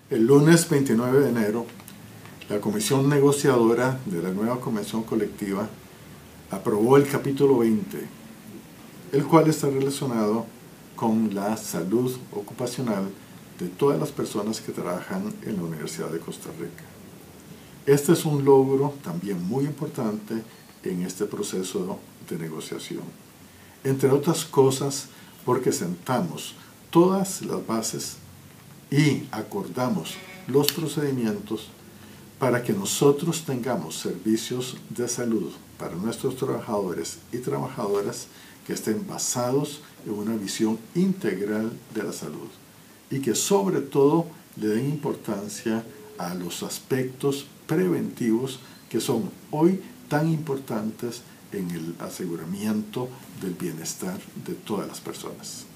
El lunes 29 de enero, la Comisión Negociadora de la nueva Convención Colectiva aprobó el capítulo 20, el cual está relacionado con la salud ocupacional de todas las personas que trabajan en la Universidad de Costa Rica. Este es un logro también muy importante en este proceso de negociación. Entre otras cosas, porque sentamos todas las bases y acordamos los procedimientos para que nosotros tengamos servicios de salud para nuestros trabajadores y trabajadoras que estén basados en una visión integral de la salud y que sobre todo le den importancia a los aspectos preventivos que son hoy tan importantes en el aseguramiento del bienestar de todas las personas.